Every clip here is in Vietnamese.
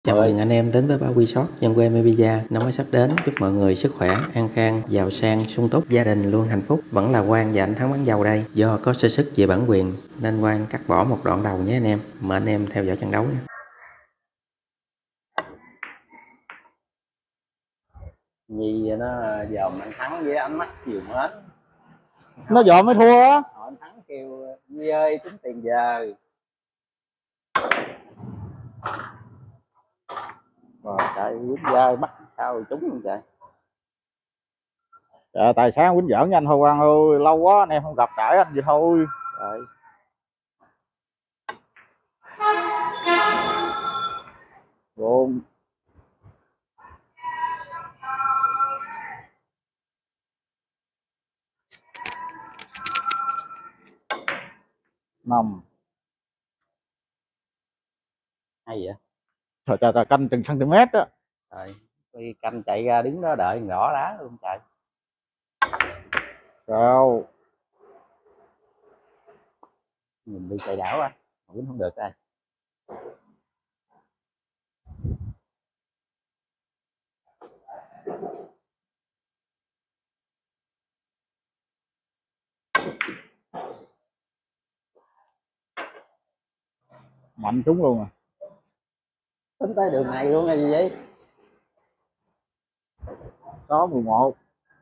Chào mừng anh em đến với Bảo Quy Shop, dân quê Mebia. Năm mới sắp đến, chúc mọi người sức khỏe, an khang, giàu sang, sung túc, gia đình luôn hạnh phúc. Vẫn là Quang và anh Thắng bán dầu đây. Do có sơ suất về bản quyền nên Quang cắt bỏ một đoạn đầu nhé anh em. Mời anh em theo dõi trận đấu nhé. Nhi nó dòm anh Thắng với ánh mắt chiều mến. Nó dòm mới thua á. Anh Thắng kêu Nhi ơi tính tiền giờ. Rồi trời quýnh dơi bắt sao trúng không trời. Trời, tài sáng quýnh giỡn với anh thôi Quang ơi, lâu quá anh em không gặp cãi anh vậy thôi. Rồi. Buồn. Nằm. Hay vậy? Trời canh từng cm á. Rồi, đi canh chạy ra đứng đó đợi rõ đá luôn trời. Sao? Nhìn đi chạy đảo á, quýnh không được ai. Mạnh trúng luôn à. Tính tới đường này luôn là gì vậy? Có 11.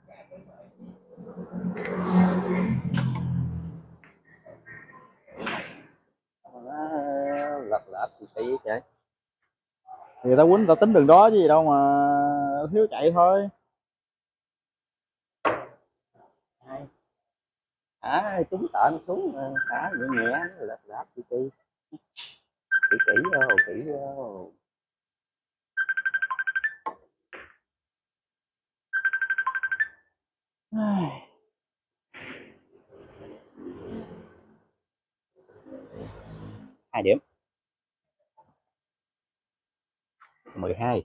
Lật lệch thì vậy trời. Thì tao quýnh tao tính đường đó chứ gì đâu mà thiếu chạy thôi. Trúng tợn xuống thả nhẹ nhẹ lệch lệch kỹ kỹ vô. Hai điểm 12.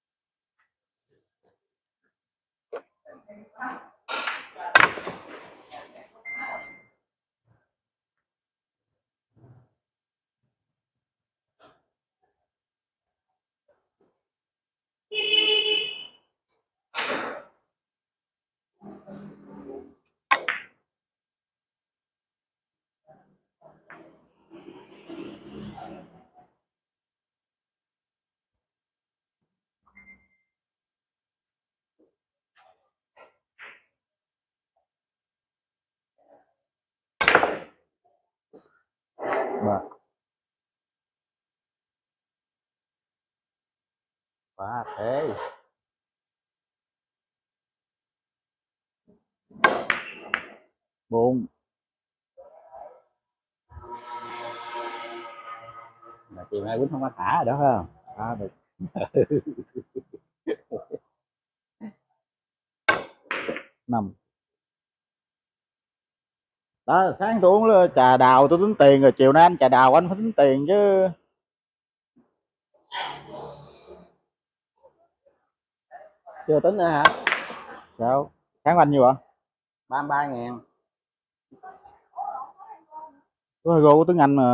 Quá thế. Buồn. Mà chiều nay quýnh không có thả rồi đó phải không? À, được. 5. Đó, sáng tôi uống trà đào tôi tính tiền rồi, chiều nay anh trà đào anh phải tính tiền chứ. Chưa tính nữa hả? Sao? Sáng anh nhiêu ạ? 33.000. Tôi hơi gô tiếng Anh mà.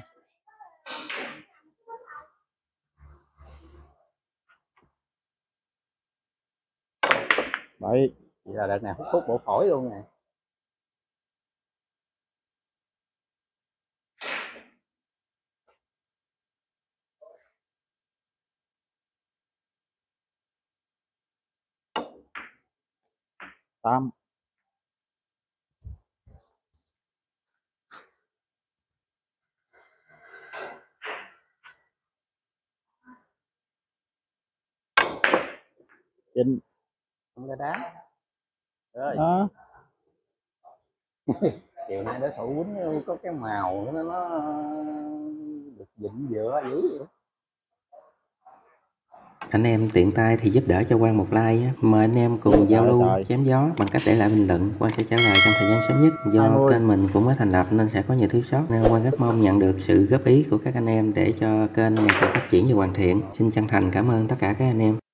Vậy là đợt này hút bộ phổi luôn nè. Tam. Chín. Không ra đá. Rồi. Đó. Chiều nay đối thủ quýnh có cái màu nó được dịnh dựa dữ vậy. Anh em tiện tay thì giúp đỡ cho Quang một like nhé. Mời anh em cùng giao lưu, chém gió bằng cách để lại bình luận. Quang sẽ trả lời trong thời gian sớm nhất. Do 20. kênh mình cũng mới thành lập nên sẽ có nhiều thiếu sót, nên Quang rất mong nhận được sự góp ý của các anh em để cho kênh ngày càng phát triển và hoàn thiện. Xin chân thành cảm ơn tất cả các anh em.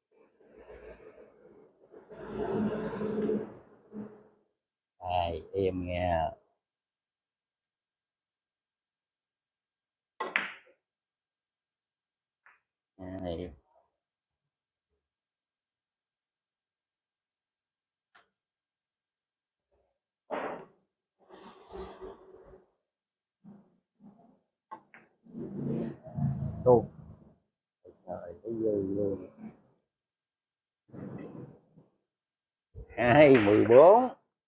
Em nghe. 2 Đồ. trời cái dư luôn. 2 14.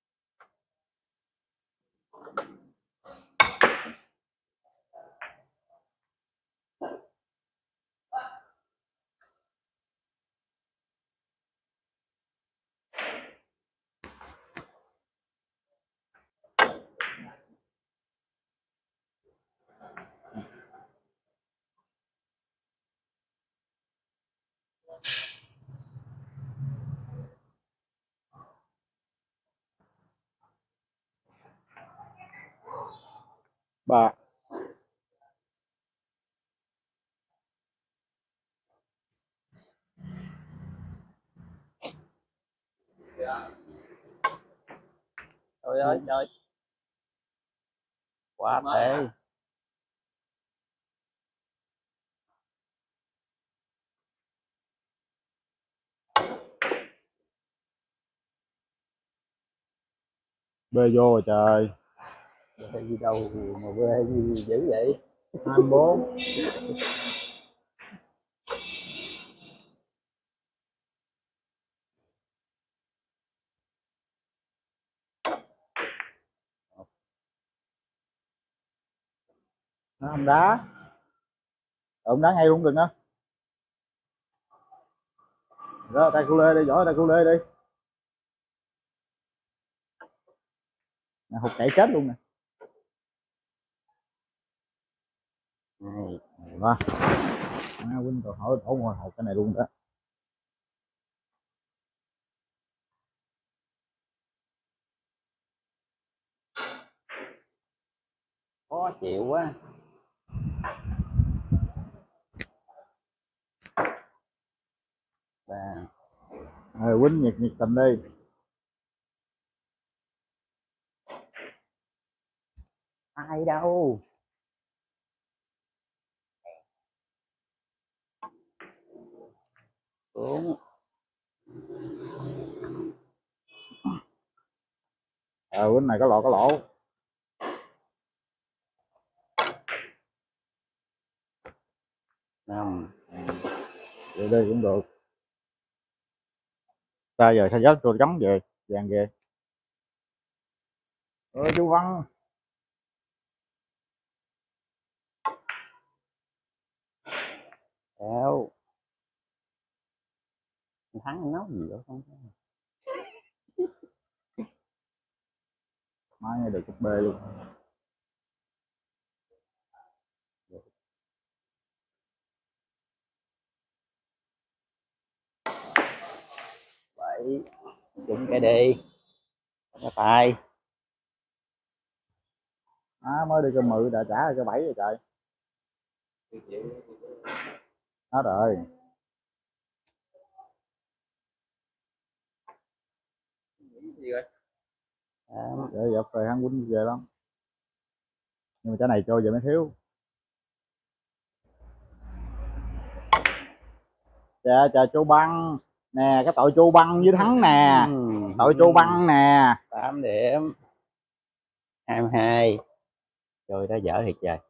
Ba. Trời ơi trời, quá tệ. Bê vô rồi trời. Bê gì đâu mà bê gì dữ vậy. 24. Nó không đá. Ông đá ngay luôn đừng á. Đó, tay cu lê đi, giỏi tay cu lê đi. Nè, hụt chạy chết luôn nè. Này, Đó. Huynh rồi hỏi thổ ngồi hột cái này luôn đó. khó chịu quá. Ba. Huynh nhiệt nhiệt tình đi. Ai đâu. 4. Huynh này có lỗ. 5. Vậy đi cũng được. Ta giờ sao dắt tôi trống về, vàng về. Chú Văn. Đâu. Thắng anh nói gì đó không? Mai nghe được cúp B luôn. Vậy trúng cái đi. Cái tay. Mới đi cho 10 đã trả cho 7 rồi trời. Hết rồi. Gì rồi? Để dập về hắn Huynh về lắm. Nhưng mà cái này cho giờ mới thiếu. Chà Chu Băng. Nè cái tội Chu Băng với Thắng nè. Tội Chu Băng nè. 8 điểm. 22. Trời đã dở thiệt trời.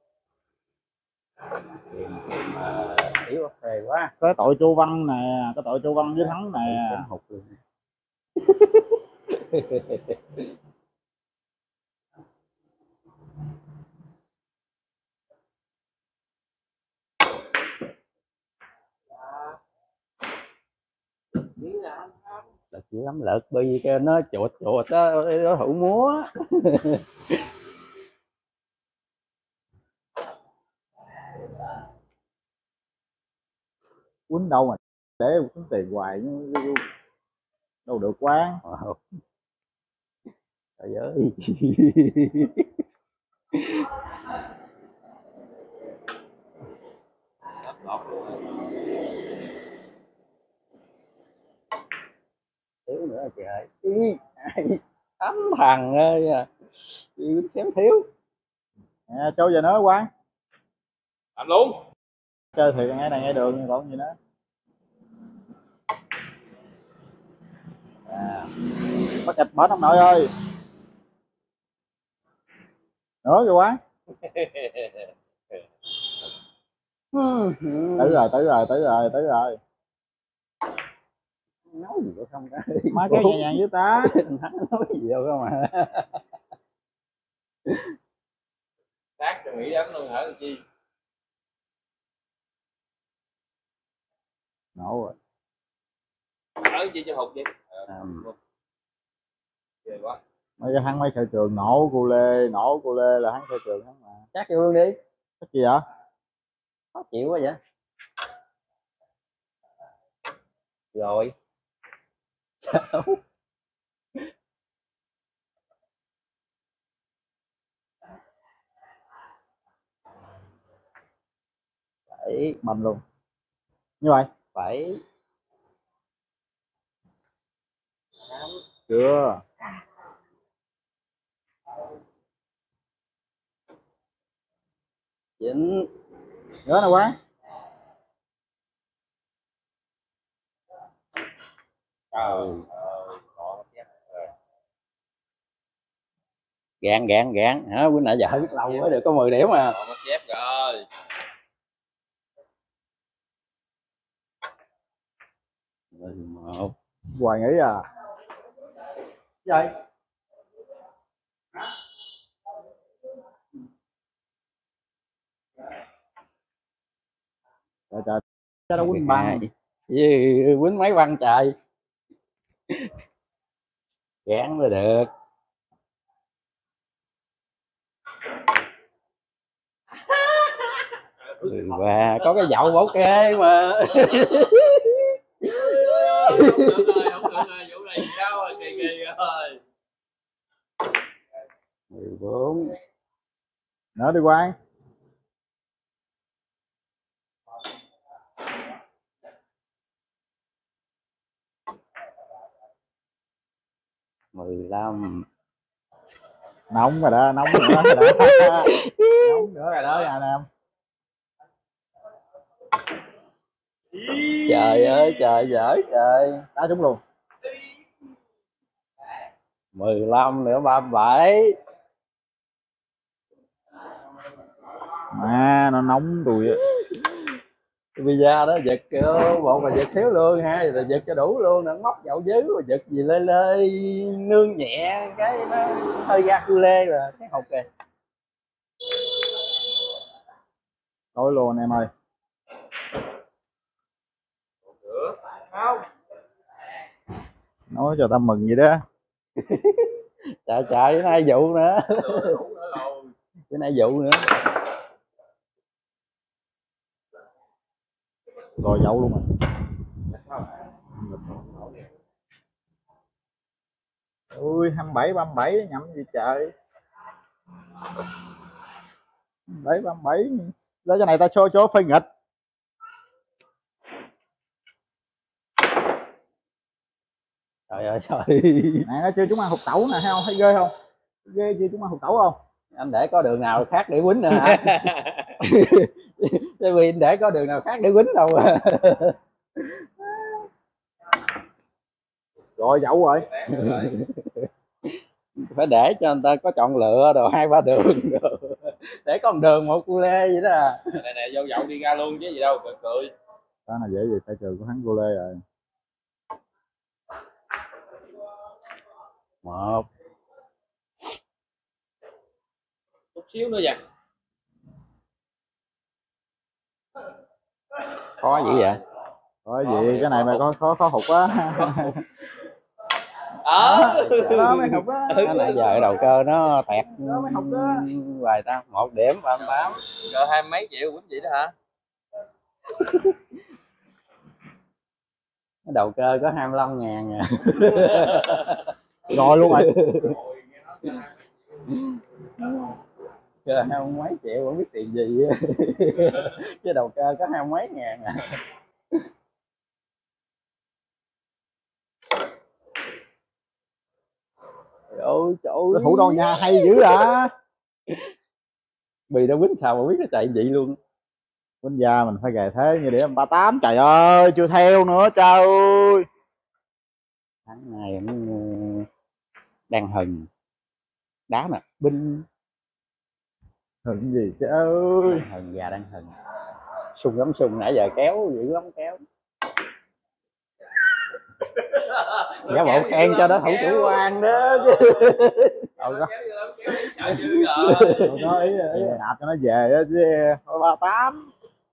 Yếu phê quá. Cái tội Chu Văn nè, cái tội Chu Văn với Thắng nè. Hụt luôn. Là chỉ lắm lợt bi cái nó chuột á, đối thủ múa. Quýnh đâu mà để quýnh tiền hoài đâu được quá. Trời ơi. Thiếu nữa trời. Tấm thằng ơi à. Xém thiếu. Nè, cho giờ nữa Quang. Làm luôn. Chơi thì ngay này ngay đường còn gì nữa. Bắt thịt bớt ông nội ơi. Nữa kìa quá. Tới rồi. Nói gì đâu không ta. Má cái nhẹ nhàng với ta. Nói gì đâu không à. Sát cho Mỹ đấm luôn hả chi. Nổ rồi. Ở chi cho hụt vậy. Ghê quá. Mấy cái hắn mấy khai trường nổ cu lê là hắn khai trường hắn mà. Chắc vô luôn đi. Cái gì vậy? Khó chịu quá vậy. Rồi. Đấy, bầm luôn. Như vậy. 7. Chưa. Chín. Nhớ nè quá. Gạn hả, bữa nãy giờ biết lâu mới được có 10 điểm mà. Mất dép rồi. Một. Hoài nghĩ à. Vậy. Trời cái đó quýnh băng. Quýnh mấy băng trời. Gán mới được. Và có cái dậu bảo kê mà. Không được rồi, vụ này sao rồi, kỳ rồi. 14. Nữa đi Quang. Mười lăm. Nóng rồi đó, nóng nữa rồi đó. Nóng nữa rồi đó nhà Nam. Trời ơi trời giỡn trời. Đá trúng luôn. 15 nữa 37. Mà nó nóng tụi á. Bây giờ đó giật một là giật thiếu luôn, hai là giật cho đủ luôn, nó móc dậu dưới rồi giật gì lê lê nương nhẹ cái nó hơi ra cu lê rồi cái hột kìa. Tối luôn em ơi. Không. Nói cho ta mừng vậy đó. Trời bữa nay vụ nữa. Bữa nay vụ nữa. Rồi dậu luôn rồi. Ui 27 37 nhầm gì trời. 27 37 lấy cái này ta cho phơi nghịch. Trời ơi trời. Nè nó chưa chúng ăn hụt tẩu nè, thấy không, thấy ghê không, ghê chưa chúng ăn hụt tẩu không. Anh để có đường nào khác để quýnh nữa hả? Tại vì để có đường nào khác để quýnh đâu à. Rồi dậu rồi. Phải để cho người ta có chọn lựa đồ 2-3 đường đồ. Để có một đường một cu lê vậy đó à. Này vô dậu đi ra luôn chứ gì đâu, cười. Đó là dễ gì, tay trường của hắn cô lê rồi. 1. Chút xíu nữa vậy. Khó dữ vậy. Có gì cái này mà khó hụt quá. Đó mới hụt á. Nãy giờ cái đầu cơ nó tẹt mới hụt á. hoài ta. 1 điểm 38. Rồi 20 mấy triệu quýnh vậy đó hả? Cái đầu cơ có 25.000 à. Rồi luôn rồi. Chơi 20 mấy triệu không biết tiền gì. Cái đầu cơ có 20 mấy ngàn à. Ôi trời ơi. Thủ đô nhà hay dữ à. Bì đâu quýnh sao mà biết nó chạy vậy luôn. Quýnh da mình phải gài thế như điểm 38. Trời ơi chưa theo nữa trời ơi. Tháng này nó đang hừng đá nè binh. Hừng gì trời ơi. Đang hừng và đang hừng. Sung lắm sung, nãy giờ kéo dữ lắm kéo. Giả bộ khen cho đó thủ chủ quan đó chứ. Đâu có. Sợ dữ rồi. Đâu có ý đạp cho nó về đó chứ. 38.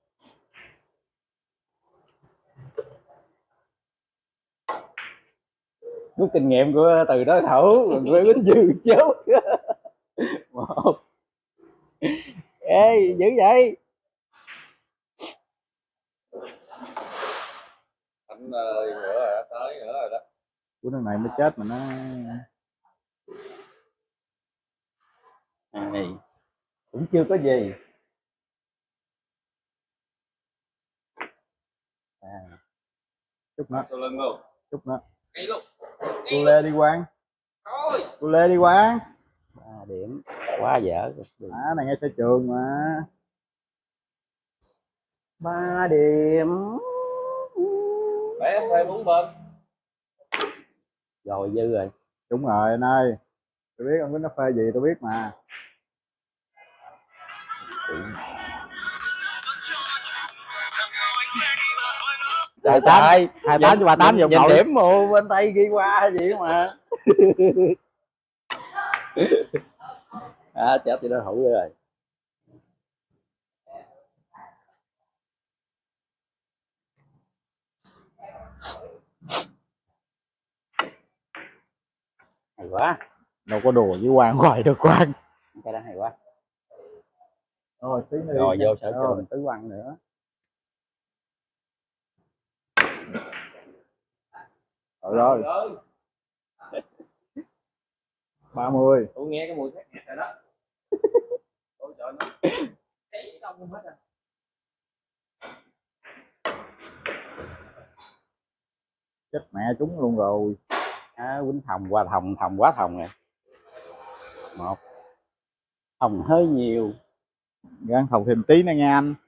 Rút kinh nghiệm của từ đối thủ rồi quýnh dư chốt. Một. Ê dữ vậy. Anh nữa rồi đó, tới nữa rồi đó. Của thằng này mới chết mà nó. Này cũng chưa có gì. Chút nữa. Sau lưng luôn. Chút nữa. Ngay luôn. Cô Lê đi Quang. Thôi. Cô Lê đi Quang. 3 điểm quá dở. Này ngay sân trường mà. 3 điểm. Bé thuê 4 bên. Rồi dư rồi. Đúng rồi anh ơi. Tôi biết ông có nó phê gì tôi biết mà. Trời trời, 28 cho 38 giờ nhìn nội. điểm mù bên tay ghi qua gì mà. Chết thì đối thủ rồi. Hay quá. Đâu có đùa với Quang hoài được Quang. Cái đó hay quá. Rồi tí nữa. Rồi vô sở trường tứ văn nữa. Rồi. 30. Tôi nghe cái mùi khét nghẹt rồi đó. Ôi trời nó. Thấy đông không hết à. Chết mẹ chúng luôn rồi. Quýnh thòng qua thòng, thòng quá thòng rồi. 1. Thòng hơi nhiều. Gắn thòng thêm tí nữa nha anh.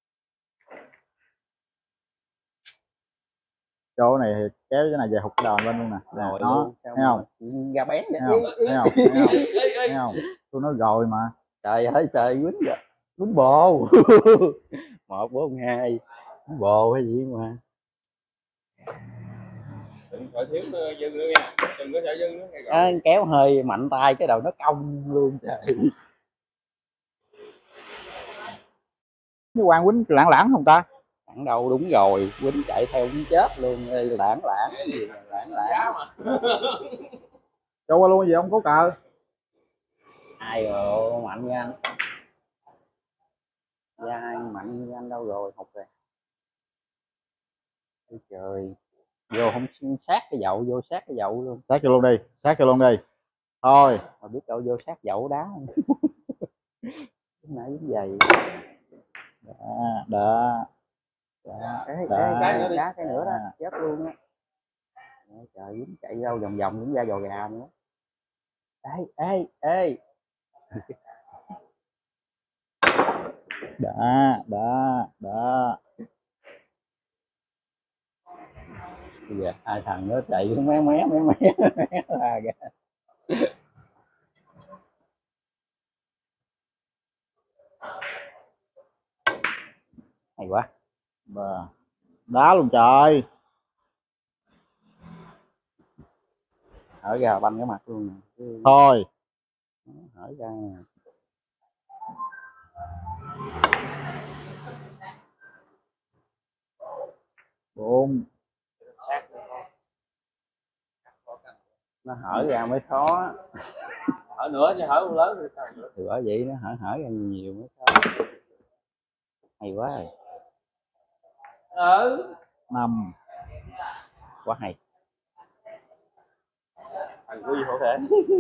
Chỗ này kéo cái này về hụt đòn lên luôn nè. Rồi nó thấy không? Ra bén Thấy không? Thấy không? Thấy không? Tôi nói rồi mà. Trời ơi trời, quýnh rồi. Quýnh bồ. 1 4 2. Quýnh bồ hay gì mà. Đừng sợ thiếu dưng nữa nha. Đừng có sợ dưng nữa. Kéo hơi mạnh tay cái đầu nó cong luôn trời. Cái Quang quýnh lãng lãng không ta? Lãng đâu, đúng rồi, quýnh chạy theo cũng chết luôn. Lãng lãng gì mà lãng lãng. Cho qua luôn gì không có cờ. Ai rồi mạnh nha anh. Ra ai mạnh như anh đâu rồi, học rồi. Ôi trời, vô không sát cái dậu, vô sát cái dậu luôn. Sát cho luôn đi, sát cho luôn đi. Thôi mà biết đâu vô sát dậu đá không. Cái nãy giống giày. Đó. Đá cái nữa đó, chết luôn á. Trời, dính chạy đâu vòng vòng cũng ra giò gà nữa. Ê. Đó. Bây giờ hai thằng nó chạy mé ra kìa. Hay quá. Đá luôn trời. Hở ra banh cái mặt luôn nè. Thôi. Hở ra nè. Bụng. Nó hở ra mới khó. Hở nữa chứ hở không lớn được. Thì bởi vậy nó hở ra nhiều mới khó. Hay quá rồi. 5. Quá hay. Thằng Quy hổ thể.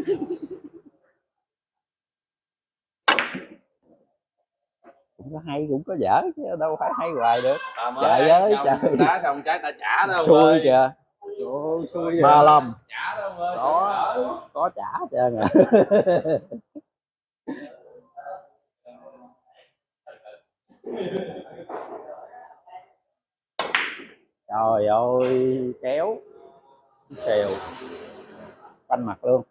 Cũng có hay cũng có dở chứ đâu phải hay hoài được. Trời ơi trời. Đá xong trái ta trả đâu. Xui kìa. Xui 35. Trả đâu ơi. Có trả trơn à. Trời ơi, kéo xèo quanh mặt luôn.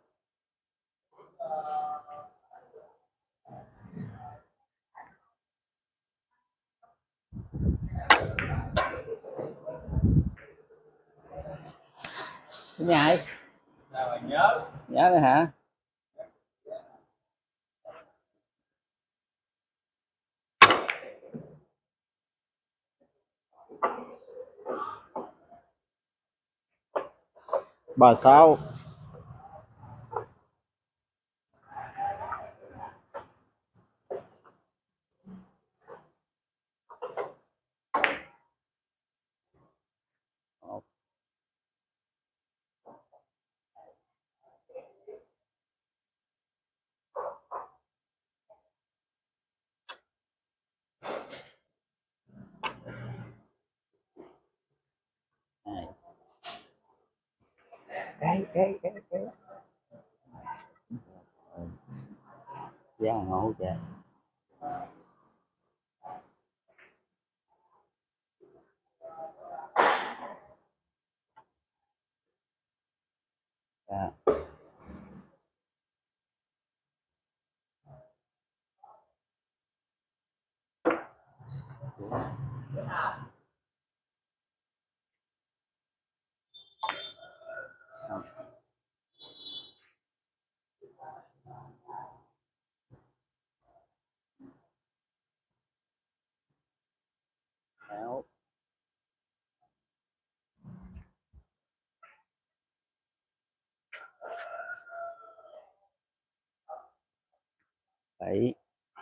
Cái nhai nhớ rồi hả? Bà sao? Cái da ngộ kìa. À. Kéo. Đấy.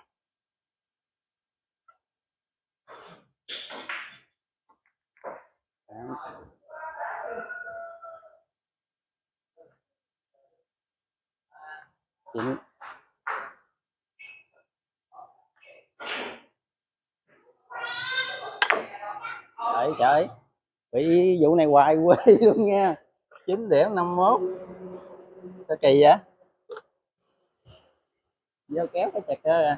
Chín. Đấy trời, bị vụ này hoài quê luôn nha. 9,51. Sao kỳ vậy? Vô kéo cái chặt ra.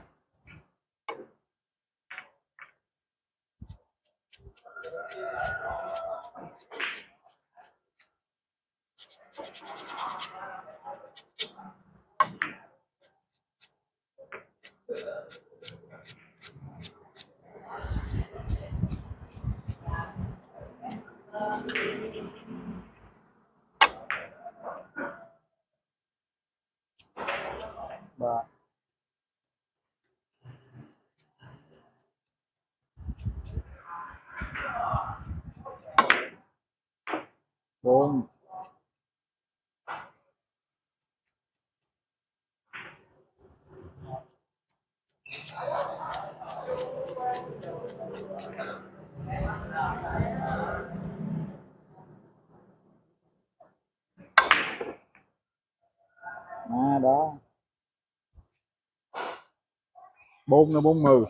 Ba. 4. À, đó 4 là 40.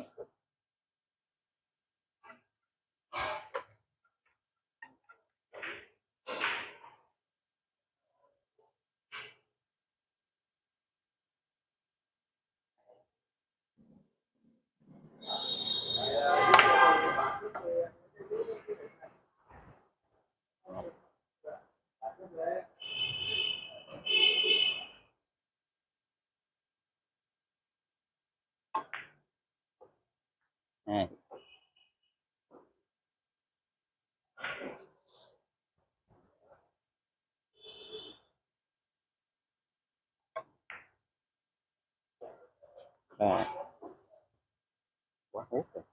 Nè. Ba. Quá hút rồi.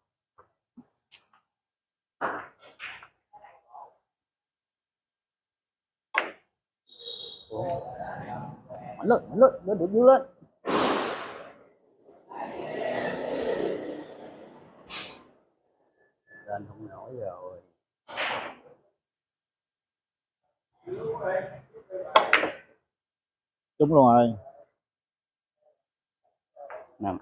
Mạnh lên, được dư lên. Lên không nổi rồi. Đúng luôn rồi. 5.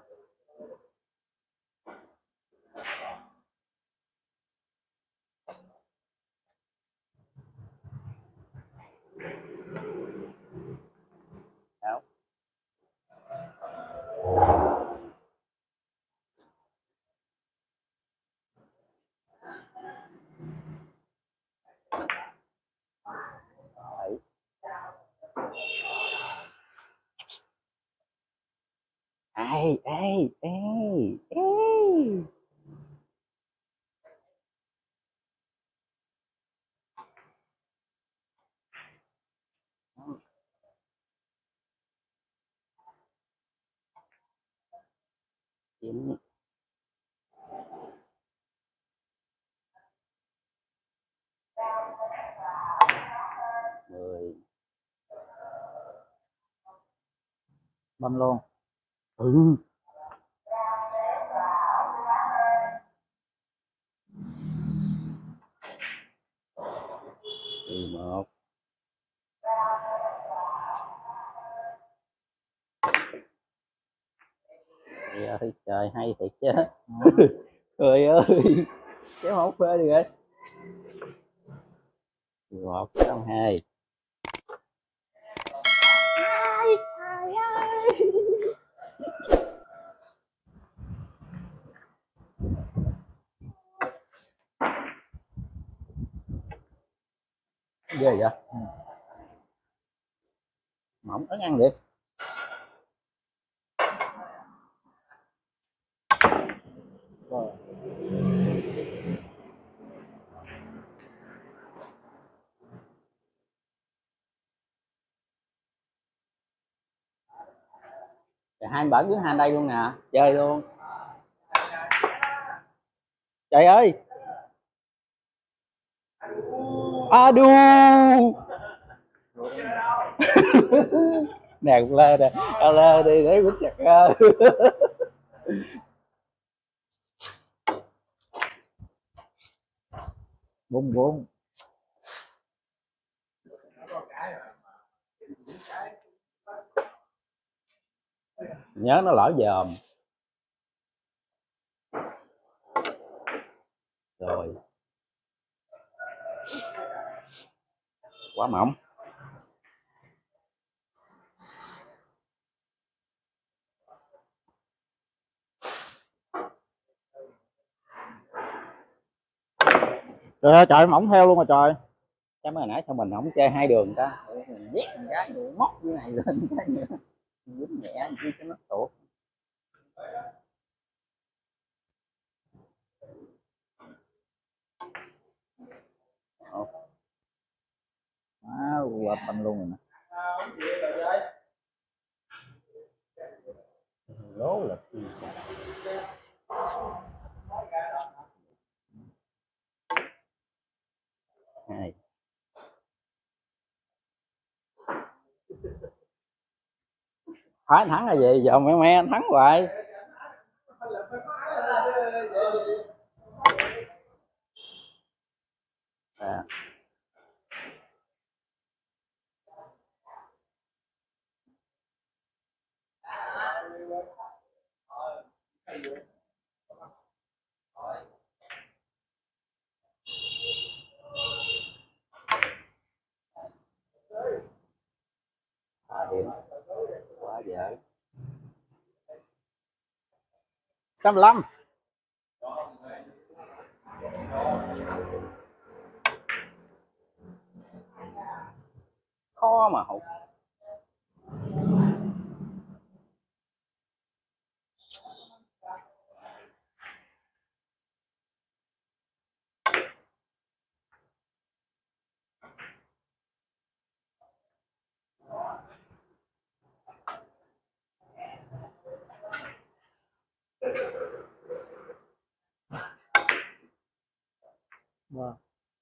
Sáu. ê ê ê ê. Chín 10 banh luôn. ừ 11 trời ơi trời hay thiệt chứ. Trời ơi kéo hột phê đi rồi 11 2 ghê vậy. Mỏng ấn ăn được. Rồi. Hai anh bẩn dưới hai đây luôn nè, chơi luôn. Trời ơi. A đu. Nè cũng lê nè, lê đi để quýt chặt ra. Bung bung. Nhớ nó lỡ dòm. Rồi. Quá mỏng. Trời ơi trời, mỏng theo luôn rồi trời. Chắc mới nãy sao mình không chơi hai đường ta. Mình vét một cái rồi móc như này lên cái nữa. Dính nhẹ chi cho nó tuột. Quệt banh luôn rồi nè. Lố lực. Hai. Phải thắng là gì? Giờ mẹ anh thắng hoài. À. Điểm quá dễ. 65. Khó mà hụt. Vâng.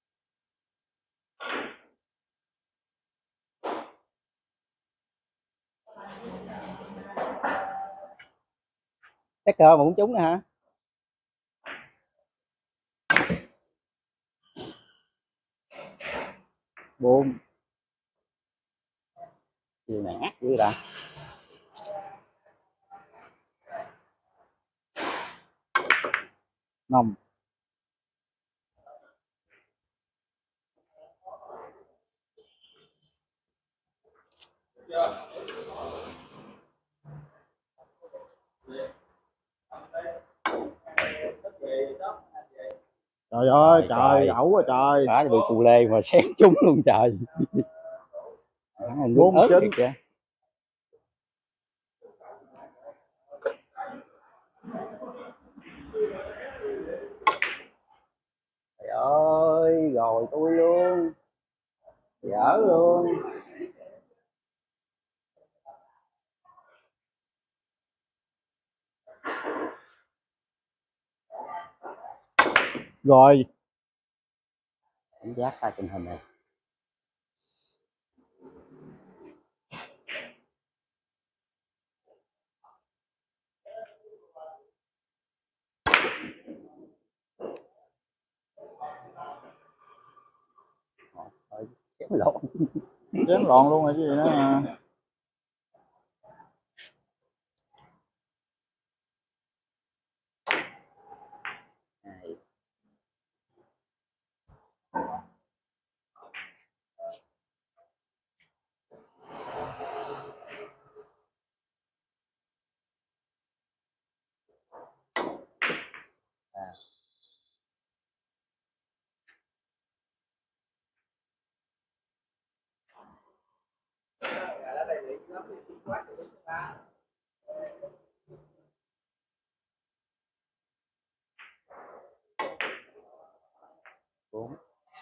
Chắc cờ mà cũng trúng nè hả? Buông. Chiều này ác dữ ta. Nằm. Trời ơi trời, ẩu rồi trời. Đã bị cù lê mà xém trúng luôn trời. Bốn ớt chín. thiệt kìa. ơi, rồi tôi luôn, dở luôn. Rồi Cảm giác sai tình hình này. Thôi, chém lộn. chém lộn luôn rồi chứ gì nữa mà. Này. Bốn.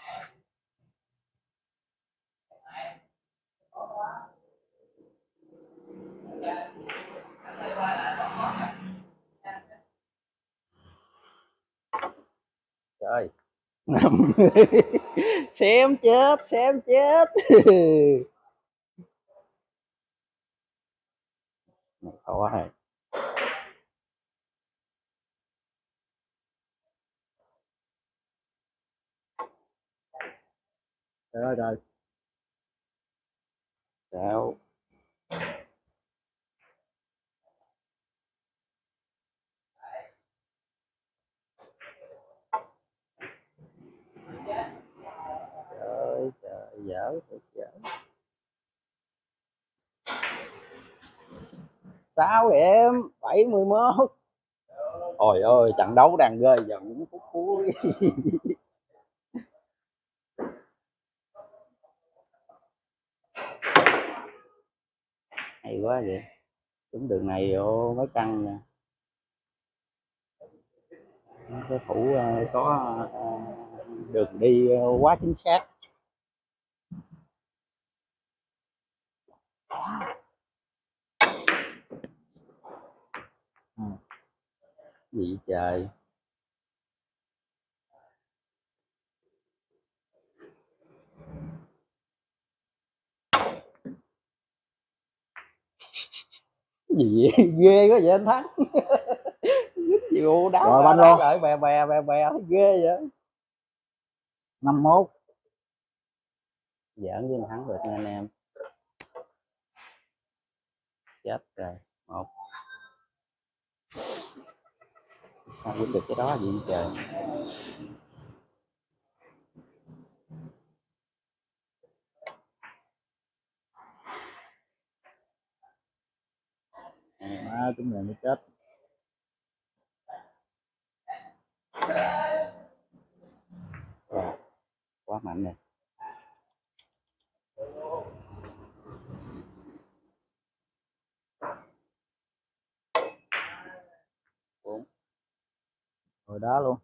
Trời. Năm. Xem chết, xem chết. Khó rồi. Trời ơi trời. Sao? Trời trời, dở thiệt dở. 6 điểm, 71. Ôi ơi, trận đấu đang rơi vào những phút cuối. Hay quá vậy. Đúng đường này ô, mới căng nè. Cái thủ có đường đi quá chính xác. Gì trời. Gì ghê quá vậy anh Thắng. Gì đá Rồi đá banh luôn. lại bè bè bè bè ghê vậy. 51. Giỡn với Thắng được nha anh em. Chết rồi. Một. Sao quyết được cái đó gì trời. Chúng này mới chết. Rồi. Quá mạnh nè. Bốn. Rồi đá luôn.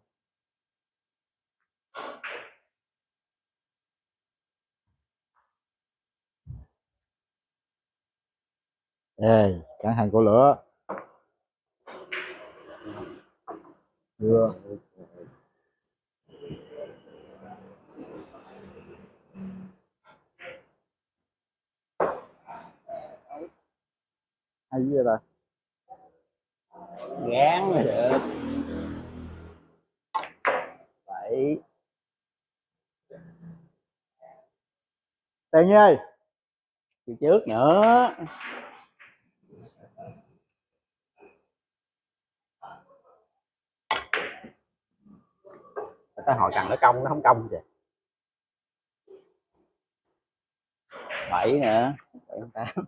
Ê, cẩn thận cổ lửa. Đưa. Hay gì vậy ta? Gán mới được. 7. Tiền ơi. Chưa trước nữa. Tới hồi cần nó công nó không công kìa. 7 nữa. 7 8.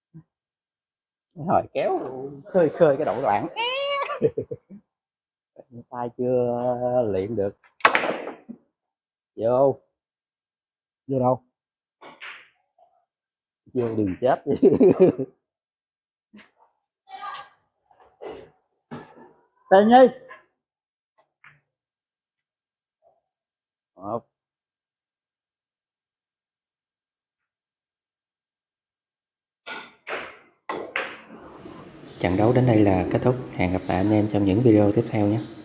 Hồi kéo khơi khơi cái đầu đoạn. Tay chưa luyện được. Vô. Vô đâu? Vô đừng chết. Tiền nhi. Trận đấu đến đây là kết thúc. Hẹn gặp lại anh em trong những video tiếp theo nhé.